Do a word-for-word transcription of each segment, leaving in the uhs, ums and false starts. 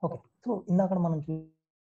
Okay. So ఇందాకడ మనం చూ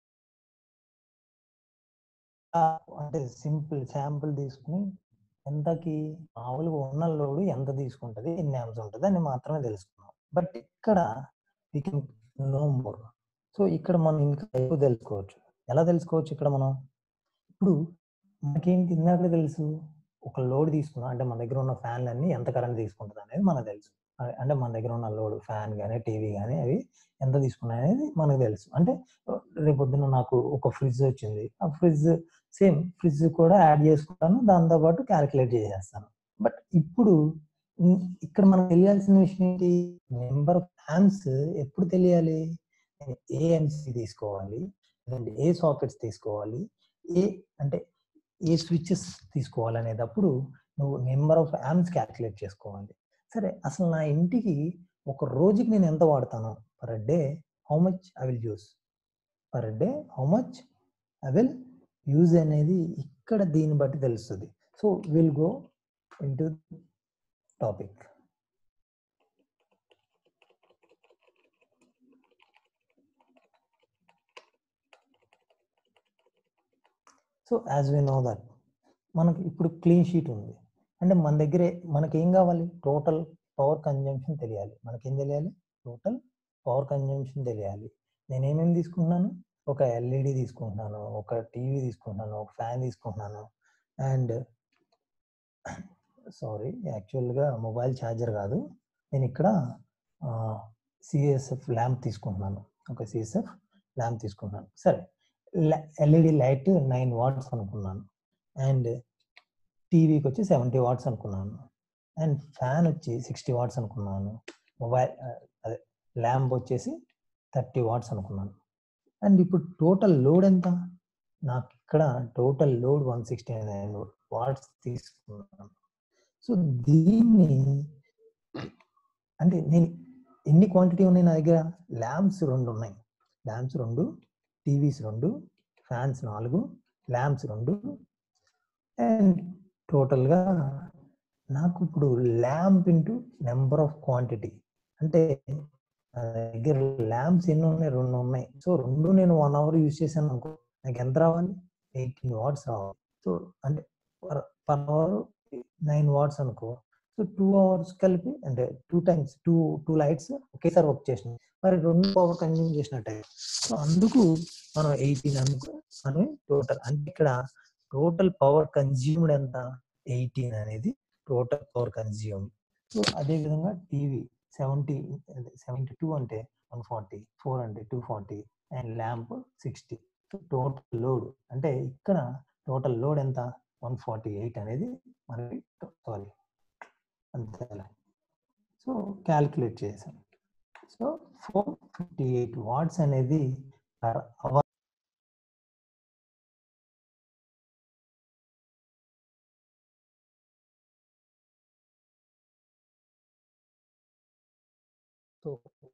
అంటే సింపుల్ శాంపుల్ తీసుకొని ఎంతకి మామూలుగా ఉన్న లోడ్ ఎంత తీసుకుంటది, ఎన్ని ఆంప్స్ ఉంటది అని మాత్రమే తెలుసుకున్నాం. బట్ ఇక్కడ we can know more. So ఇక్కడ మనం ఇంకా ఎక్కువ తెలుసుకోవచ్చు. ఎలా తెలుసుకోవచ్చు ఇక్కడ మనం? ఇప్పుడు మనకేంటి ఇందాకడే తెలుసు. ఒక లోడ్ తీసుకున్నాం అంటే మన దగ్గర ఉన్న ఫ్యాన్‌లన్నీ ఎంత కరెంట్ తీసుకుంటదనేది మనకు తెలుసు. ఆహ్, అంటే మన దగ్గర ఉన్న లోడ్ ఫ్యాన్ గాని, టీవీ గాని అవి ఎంత తీసుకున్నాయనేది మనకు తెలుసు. అంటే ఆహ్, రేపొద్దున నాకు ఒక ఫ్రిడ్జ్ వచ్చింది. ఆ ఫ్రిడ్జ్ సేమ్ ఫ్రిడ్జ్ కూడా యాడ్ చేసుకుంటాను. దాంతో పాటు కాలిక్యులేట్ చేసేస్తాను. బట్ ఇప్పుడు హ్మ్, ఇక్కడ మనకు తెలియాల్సిన విషయం ఏంటి? నంబర్ ఆఫ్ ఆంప్స్ ఎప్పుడు తెలియాలి? నేను ఏ ఎంసీ తీసుకోవాలి? లేదంటే ఏ సాకెట్స్ తీసుకోవాలి? ఏ అంటే ఏ స్విచెస్ తీసుకోవాలనేటప్పుడు నువ్వు నంబర్ ఆఫ్ ఆంప్స్ కాలిక్యులేట్ చేసుకోవాలి. సరే అసలు నా ఇంటికి ఒక రోజుకి నేను ఎంత వాడతాను? Per day how much I will use? Per day how much I will use అనేది ఇక్కడ దీన్ని బట్టి తెలుస్తది. So will go into topic. So as we know that మనకి ఇప్పుడు క్లీన్ షీట్ ఉంది. అంటే మన దగ్గరే మనకేం కావాలి? టోటల్ పవర్ కన్జంప్షన్ తెలియాలి. మనకేం తెలియాలి? టోటల్ పవర్ కన్జంప్షన్ తెలియాలి. నేనేమేమి తీసుకుంటున్నాను? ఒక ఎల్ఈడి తీసుకుంటున్నాను, ఒక టీవీ తీసుకుంటున్నాను, ఒక ఫ్యాన్ తీసుకుంటున్నాను అండ్ సారీ యాక్చువల్‌గా మొబైల్ ఛార్జర్ కాదు. నేనిక్కడ ఆహ్, సీఎస్ఎఫ్ ల్యాంప్ తీసుకుంటున్నాను. ఒక సీఎస్ఎఫ్ ల్యాంప్ తీసుకుంటున్నాను. సరే ల ఎల్ఈడి లైట్ నైన్ వాట్స్ అనుకున్నాను. అండ్ టీవీకొచ్చి సెవెంటీ వాట్స్ అనుకున్నాను. అండ్ ఫ్యాన్ వచ్చి సిక్స్టీ వాట్స్ అనుకున్నాను. మొబైల్ ఆహ్, అదే ల్యాంప్ వచ్చేసి థర్టీ వాట్స్ అనుకున్నాను. అండ్ ఇప్పుడు టోటల్ లోడ్ ఎంత? నాకిక్కడ total load one sixty nine watts తీసుకున్నాను. సో దీన్ని అంటే నేను ఎన్ని క్వాంటిటీ ఉన్నాయి నా దగ్గర? ల్యాంప్స్ రెండు ఉన్నాయి. ల్యాంప్స్ రెండు, టీవీస్ రెండు, ఫ్యాన్స్ నాలుగు, ల్యాంప్స్ రెండు అండ్ టోటల్‌గా నాకు ఇప్పుడు lamp into number of quantity అంటే నా దగ్గర ల్యాంప్స్ ఎన్ని ఉన్నాయి? రెండు ఉన్నాయి. సో రెండు నేను ఒక అవర్ యూజ్ చేశాననుకో నాకు ఎంత రావాలి? ఎయిటీన్ వాట్స్ రావాలి. సో అంటే per per hour nine watts అనుకో. సో టూ అవర్స్ కలిపి అంటే two times two two lights ఒకేసారి వర్క్ చేసినాయి. మరి రెండు పవర్ కన్జ్యూమ్ చేసినట్టే. సో అందుకు మనం ఎయిటీన్ అనుకో అని టోటల్ అంటే ఇక్కడ టోటల్ పవర్ కన్జ్యూమ్డ్ ఎంత? ఎయిటీన్ అనేది టోటల్ పవర్ కన్జ్యూమ్. సో అదే విధంగా టీవీ సెవెంటీ అదే సెవెంటీ టూ అంటే వన్ ఫార్టీ, ఫోర్ అంటే two forty and lamp sixty. So total load అంటే ఇక్కడ టోటల్ లోడ్ ఎంత? వన్ ఫార్టీ ఎయిట్ అనేది మనకి సారీ అంతేలే. సో కాలిక్యులేట్ చేసాం. So four fifty eight watts అనేది పర్ అవర్. సో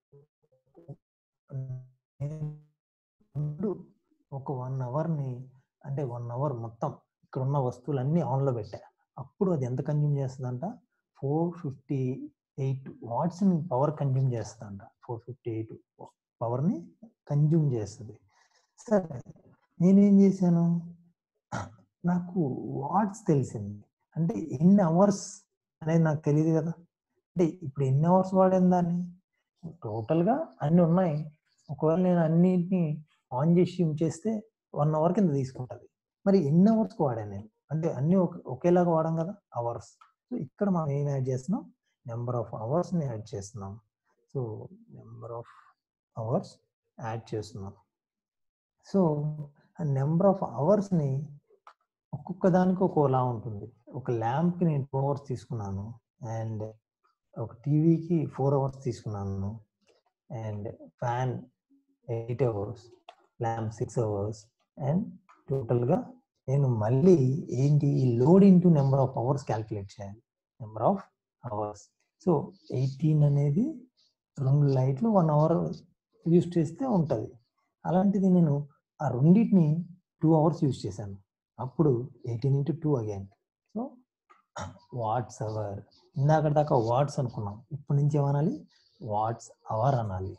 ముందు ఒక వన్ అవర్‌ని అంటే వన్ అవర్ మొత్తం ఇక్కడున్న వస్తువులన్నీ ఆన్‌లో పెట్టా. అప్పుడు అది ఎంత కన్జ్యూమ్ చేస్తదంట? ఫోర్ ఫిఫ్టీ ఎయిట్ వాట్స్‌ని పవర్ కన్జ్యూమ్ చేస్తదంట. ఫోర్ ఫిఫ్టీ ఎయిట్ పవర్‌ని కన్జ్యూమ్ చేస్తది. సరే నేనేం చేశాను? నాకు వాట్స్ తెలిసింది. అంటే ఎన్ని అవర్స్ అనేది నాకు తెలీదు కదా! అంటే ఇప్పుడు ఎన్ని అవర్స్ వాడాను దాన్ని? టోటల్‌గా అన్నీ ఉన్నాయి. ఒకవేళ నేను అన్నిటిని ఆన్ చేసి ఉంచేస్తే వన్ అవర్ కింద తీసుకుంటది. మరి ఎన్ని అవర్స్‌కి వాడాను నేను? అంటే అన్నీ ఒక్ ఒకేలాగా వాడం కదా! అవర్స్. సో ఇక్కడ మనం ఏం యాడ్ చేస్తున్నాం? నంబర్ ఆఫ్ అవర్స్‌ని యాడ్ చేస్తున్నాం. So number of hours add చేస్తున్నాం. సో ఆ నంబర్ ఆఫ్ అవర్స్‌ని ఒక్కొక్క దానికి ఒక్కోలా ఉంటుంది. ఒక ల్యాంప్‌కి నేను టూ అవర్స్ తీసుకున్నాను. అండ్ ఒక టీవీకి ఫోర్ అవర్స్ తీసుకున్నాను. And fan eight hours, lamp six hours and టోటల్‌గా నేను మళ్ళీ ఏంటి ఈ load into number of hours calculate చేయాలి. Number of hours. So eighteen అనేది రెండు లైట్లు వన్ అవర్ యూజ్ చేస్తే ఉంటది. అలాంటిది నేను ఆ రెండిటిని టూ అవర్స్ యూజ్ చేశాను. అప్పుడు eighteen into two again. So watts hour. ఇందాకటి దాకా వాట్స్ అనుకున్నాం. ఇప్పటి నుంచి ఏమనాలి? వాట్స్ అవర్ అనాలి.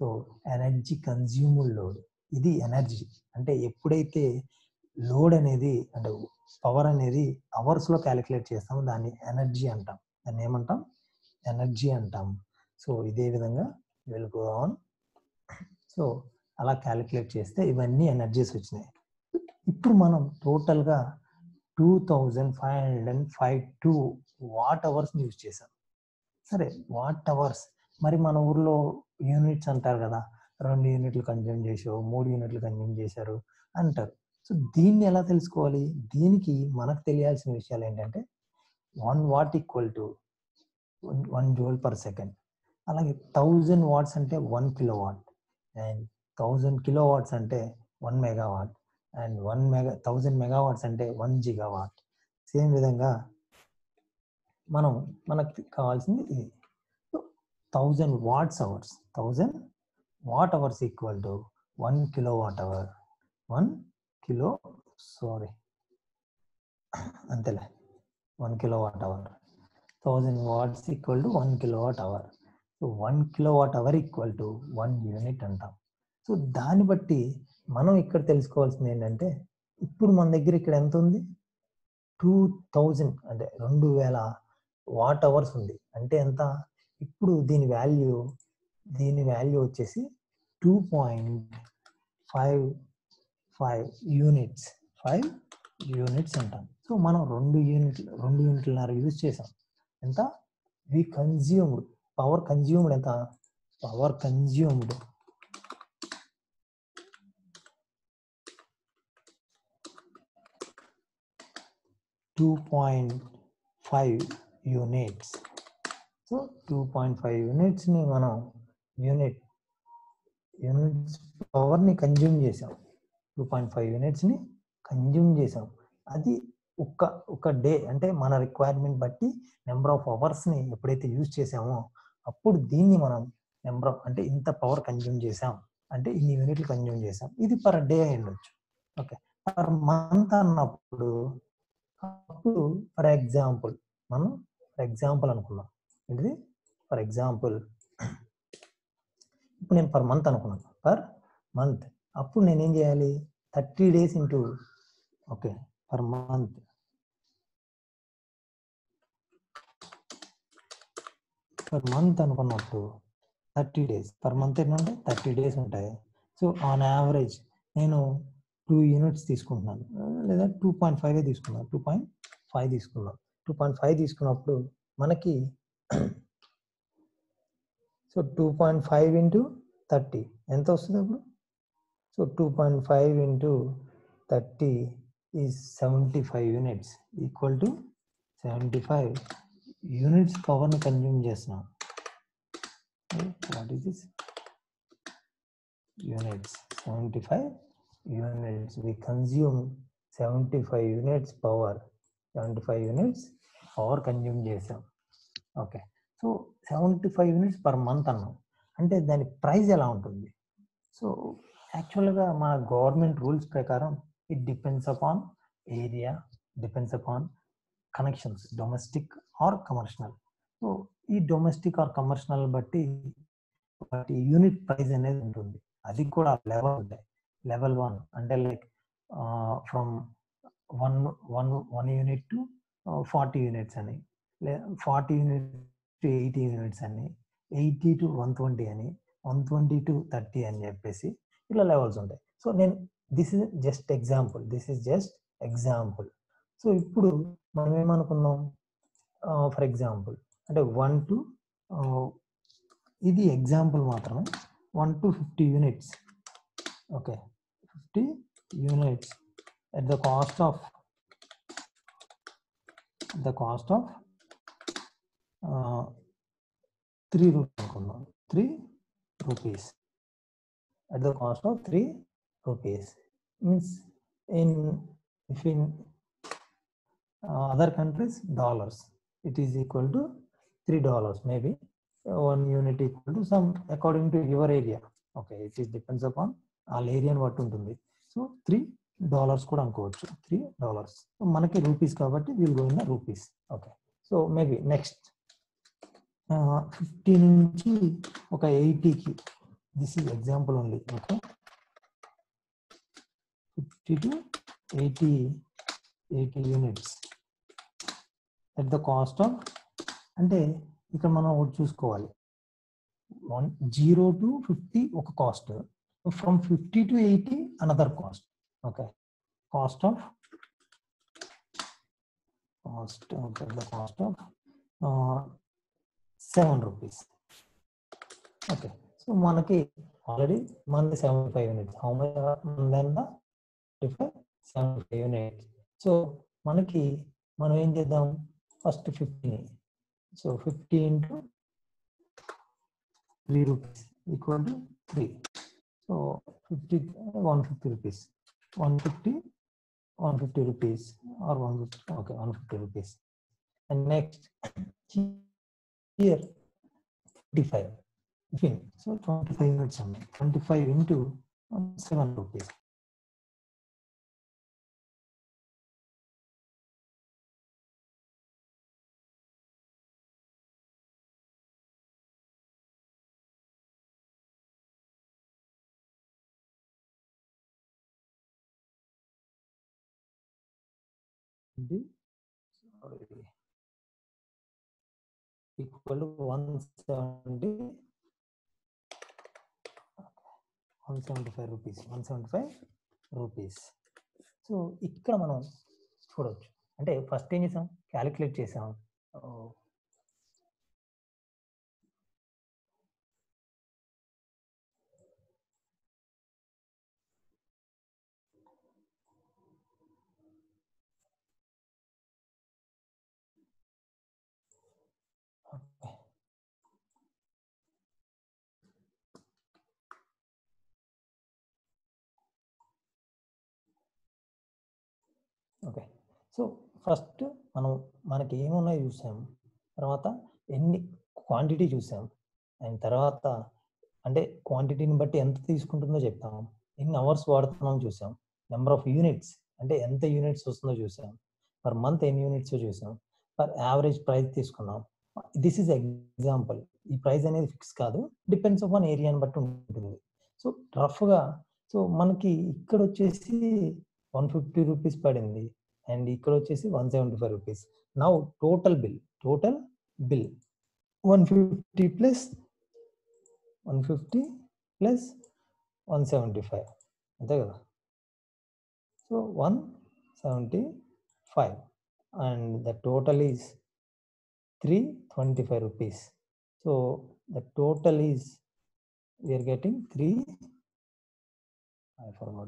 సో ఎనర్జీ కన్జ్యూమ్డ్ లోడ్, ఇది ఎనర్జీ. అంటే ఎప్పుడైతే లోడ్ అనేది అంటే పవర్ అనేది అవర్స్లో క్యాలిక్యులేట్ చేస్తామో దాన్ని ఎనర్జీ అంటాం. దాన్ని ఏమంటాం? ఎనర్జీ అంటాం. సో ఇదే విధంగా విల్ గో ఆన్. సో అలా క్యాలిక్యులేట్ చేస్తే ఇవన్నీ ఎనర్జీస్ వచ్చినాయి. ఇప్పుడు మనం టోటల్గా two thousand five hundred and five two watt అవర్స్ని యూజ్ చేసాం. సరే, వాట్ అవర్స్ మరి మన ఊర్లో యూనిట్స్ అంటారు కదా, రెండు యూనిట్లు కన్జ్యూమ్ చేసావు, మూడు యూనిట్లు కన్జ్యూమ్ చేశారు అంటారు. సో దీన్ని ఎలా తెలుసుకోవాలి? దీనికి మనకు తెలియాల్సిన విషయాలు ఏంటంటే one watt equal to one joule per second. అలాగే థౌజండ్ వాట్స్ అంటే one kilo watt, and thousand kilo watts అంటే one megawatt, and one mega thousand megawatts అంటే వన్ జిగావాట్. సేమ్ విధంగా మనం మనకు కావాల్సింది ఇది. Thousand watts hours, thousand watt hours equal to one kilo watt hour, one kilo sorry అంతేలే one kilo watt hour. Thousand watts equal to one kilo watt hour. So one kilo watt hour equal to one unit అంటాం. So దాన్ని బట్టి మనం ఇక్కడ తెలుసుకోవాల్సింది ఏంటంటే ఇప్పుడు మన దగ్గర ఇక్కడ ఎంత ఉంది? టూ థౌజండ్ అంటే రెండు వేల వాట్ అవర్స్ ఉంది. అంటే ఎంత? ఇప్పుడు దీని వాల్యూ దీని వాల్యూ వచ్చేసి two point five five units five units అంటాం. సో మనం రెండు యూనిట్లు రెండు యూనిట్లన్నర యూజ్ చేసాం. ఎంత? వి కన్జ్యూమ్డ్ పవర్ కన్జ్యూమ్డ్ ఎంత? Power consumed two point five units. So two point five యూనిట్స్ని మనం యూనిట్ యూనిట్స్ పవర్ని కన్జ్యూమ్ చేసాం. టూ పాయింట్ ఫైవ్ యూనిట్స్ని కన్జ్యూమ్ చేసాం. అది ఒక్క ఒక డే అంటే మన రిక్వైర్మెంట్ బట్టి నెంబర్ ఆఫ్ అవర్స్ని ఎప్పుడైతే యూజ్ చేసామో అప్పుడు దీన్ని మనం నెంబర్ ఆఫ్ అంటే ఇంత పవర్ కన్జ్యూమ్ చేసాం అంటే ఇన్ని యూనిట్లు కన్జ్యూమ్ చేసాం. ఇది పర్ డే అయి ఉండొచ్చు. ఓకే, పర్ మంత్ అన్నప్పుడు అప్పుడు ఫర్ ఎగ్జాంపుల్ మనం ఫర్ ఎగ్జాంపుల్ అనుకున్నాం. ఏంటిది? ఫర్ ఎగ్జాంపుల్ ఇప్పుడు నేను పర్ మంత్ అనుకున్నాను. పర్ మంత్ అప్పుడు నేనేం చేయాలి? Thirty days into okay per month per month అనుకున్నప్పుడు థర్టీ డేస్ పర్ మంత్ ఏంటంటే థర్టీ డేస్ ఉంటాయి. సో ఆన్ యావరేజ్ నేను టూ యూనిట్స్ తీసుకుంటున్నాను, లేదా టూ పాయింట్ ఫైవ్ తీసుకున్నాను టూ పాయింట్ ఫైవ్ తీసుకున్నాను టూ పాయింట్ ఫైవ్ తీసుకున్నప్పుడు మనకి so two point five into thirty ఎంత వస్తుంది అప్పుడు? So two point five into thirty is seventy five units equal to seventy five units పవర్ని కన్జ్యూమ్ చేస్తున్నాం. What is this? Units seventy five units we consume seventy five units power seventy five units power consume చేసాం. Okay, so seventy five units per month అన్నాం. అంటే దాని price ఎలా ఉంటుంది? So యాక్చువల్గా మన గవర్నమెంట్ రూల్స్ ప్రకారం it depends upon area, depends upon connections, domestic or commercial. So ఈ డొమెస్టిక్ ఆర్ కమర్షియల్ బట్టి వాటి యూనిట్ ప్రైస్ అనేది ఉంటుంది. అది కూడా లెవెల్ ఉంటాయి. లెవెల్ వన్ అంటే like from one one one unit to forty units అని, లేదా forty units to eighty units అని, ఎయిటీ టు వన్ ట్వంటీ అని, వన్ ట్వంటీ టు థర్టీ అని చెప్పేసి ఇలా లెవెల్స్ ఉంటాయి. సో నేను this is just example this is just example so ఇప్పుడు మనం ఏమనుకున్నాం? ఫర్ ఎగ్జాంపుల్ అంటే వన్ టు ఇది ఎగ్జాంపుల్ మాత్రమే, one to fifty units. Okay, fifty units at the cost of the cost of uh, three rupees three rupees at the cost of three rupees means in if in uh, other countries dollars it is equal to three dollars, maybe one unit equal to some according to your area. Okay, it is depends upon all area what ఉంటుంది. So three dollars కూడా అనుకోవచ్చు, three dollars మనకి rupees కాబట్టి will go in rupees. Okay, so maybe next fifty నుంచి ఒక ఎయిటీకి this is example only. Okay, fifty to eighty eighty units at the cost of, అంటే ఇక్కడ మనం ఒకటి చూసుకోవాలి, వన్ జీరో టు ఫిఫ్టీ ఒక cost, from fifty to eighty another cost. Okay, cost of cost okay the cost of seven rupees. Okay, so మనకి already మనది seventy five units, how much then the different seventy five units. So మనకి మనం ఏం చేద్దాం, first ఫిఫ్టీని, so fifty into three rupees equal to three. So fifty one fifty rupees, one fifty one fifty rupees or one fifty, okay one fifty rupees. And next here twenty five, so twenty five units ఉన్నాయి, twenty five into seven rupees. Equal to one seventy one seventy five rupees one seventy five rupees. So ఇక్కడ మనం చూడవచ్చు, అంటే first ఏం చేసాం, calculate చేసాం. Okay, so first మనం మనకి ఏమున్నాయో చూసాం, తర్వాత ఎన్ని క్వాంటిటీ చూసాం, అండ్ తర్వాత అంటే క్వాంటిటీని బట్టి ఎంత తీసుకుంటుందో చెప్తాం, ఎన్ని అవర్స్ వాడుతున్నాం చూసాం, నెంబర్ ఆఫ్ యూనిట్స్ అంటే ఎంత యూనిట్స్ వస్తుందో చూసాం, పర్ మంత్ ఎన్ని యూనిట్స్ చూసాం, పర్ యావరేజ్ ప్రైస్ తీసుకున్నాం. This is example. ఈ ప్రైస్ అనేది ఫిక్స్ కాదు, డిపెండ్స్ ఆన్ ఏరియాని బట్టి ఉంటుంది. సో రఫ్గా సో మనకి ఇక్కడ వచ్చేసి వన్ ఫిఫ్టీ రూపీస్ పడింది, అండ్ ఇక్కడ వచ్చేసి one seventy five rupees. Now total bill total bill one fifty plus one fifty plus one seventy five, అంతే కదా. So one seventy five and the total is three twenty five rupees. So the total is we are getting three, I forgot,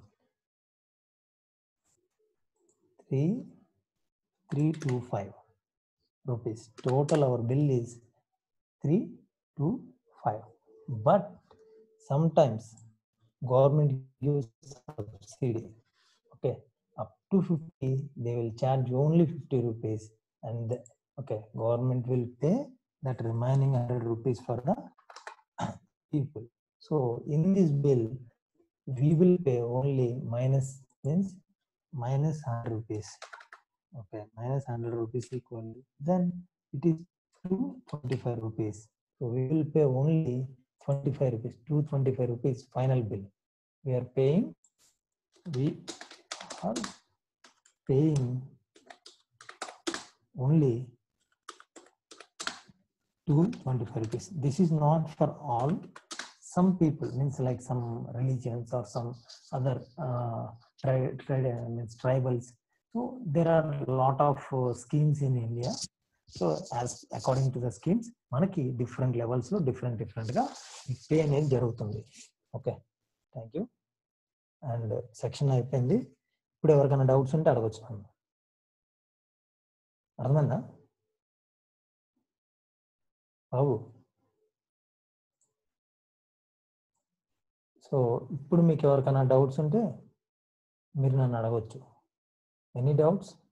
three three two five rupees. Total our bill is three two five. But sometimes government gives subsidy. Okay, up to fifty they will charge only fifty rupees, and the, okay, government will pay that remaining one hundred rupees for the people. So in this bill we will pay only minus, means minus one hundred rupees. Okay, minus one hundred rupees equal, then it is two twenty-five rupees. So we will pay only twenty-five rupees, two twenty-five rupees final bill. We are paying, we are paying only two twenty-five rupees. This is not for all. Some people, means like some religions or some other uh, tri tri means tribals. So there are a lot of uh, schemes in India. So as according to the schemes, manaki different levels lo different different ga pay అనేది జరుగుతుంది. Okay, thank you. And section అయిపోయింది. ఇప్పుడు ఎవరికైనా doubts ఉంటే అడగొచ్చు. అర్థమైందా బాబు? So ఇప్పుడు మీకు ఎవరికైనా డౌట్స్ ఉంటే మీరు నన్ను అడగొచ్చు. Any doubts?